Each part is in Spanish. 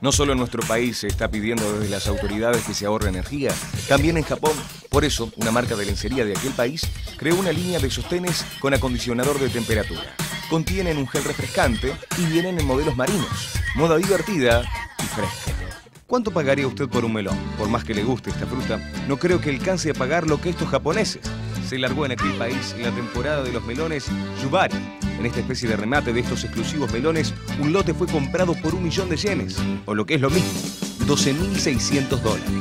No solo en nuestro país se está pidiendo desde las autoridades que se ahorre energía, también en Japón. Por eso, una marca de lencería de aquel país creó una línea de sostenes con acondicionador de temperatura. Contienen un gel refrescante y vienen en modelos marinos. Moda divertida y fresca. ¿Cuánto pagaría usted por un melón? Por más que le guste esta fruta, no creo que alcance a pagar lo que estos japoneses. Se largó en aquel país la temporada de los melones Yubari. En esta especie de remate de estos exclusivos melones, un lote fue comprado por 1 millón de yenes, o lo que es lo mismo, $12.600.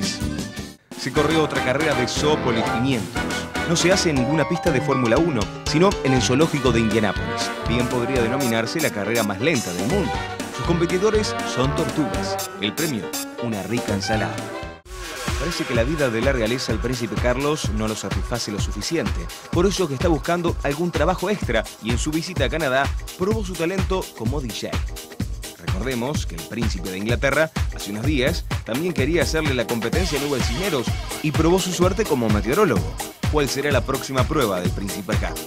Se corrió otra carrera de Zoopolis 500. No se hace en ninguna pista de Fórmula 1, sino en el zoológico de Indianápolis. Bien podría denominarse la carrera más lenta del mundo. Sus competidores son tortugas. El premio, una rica ensalada. Parece que la vida de la realeza al príncipe Carlos no lo satisface lo suficiente. Por eso que está buscando algún trabajo extra y en su visita a Canadá probó su talento como DJ. Recordemos que el príncipe de Inglaterra, hace unos días, también quería hacerle la competencia a Nubel Cisneros y probó su suerte como meteorólogo. ¿Cuál será la próxima prueba del príncipe Carlos?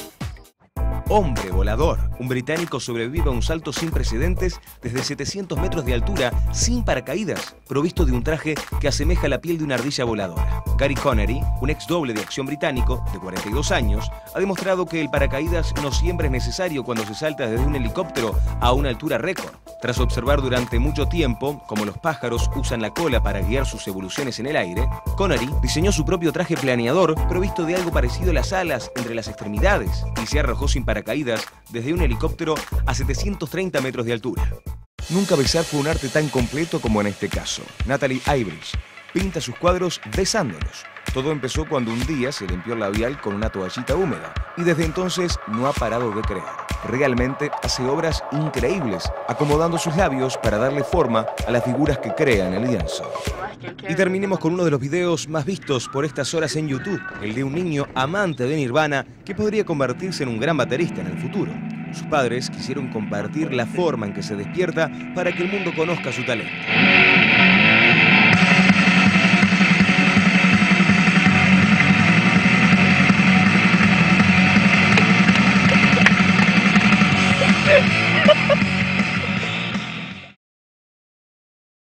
Hombre volador. Un británico sobrevive a un salto sin precedentes desde 700 metros de altura, sin paracaídas, provisto de un traje que asemeja la piel de una ardilla voladora. Gary Connery, un ex doble de acción británico de 42 años, ha demostrado que el paracaídas no siempre es necesario cuando se salta desde un helicóptero a una altura récord. Tras observar durante mucho tiempo cómo los pájaros usan la cola para guiar sus evoluciones en el aire, Connery diseñó su propio traje planeador provisto de algo parecido a las alas entre las extremidades y se arrojó sin paracaídas desde un helicóptero a 730 metros de altura. Nunca besar fue un arte tan completo como en este caso. Natalie Ivridge pinta sus cuadros besándolos. Todo empezó cuando un día se limpió el labial con una toallita húmeda y desde entonces no ha parado de crear. Realmente hace obras increíbles, acomodando sus labios para darle forma a las figuras que crea en el lienzo. Y terminemos con uno de los videos más vistos por estas horas en YouTube, el de un niño amante de Nirvana que podría convertirse en un gran baterista en el futuro. Sus padres quisieron compartir la forma en que se despierta para que el mundo conozca su talento.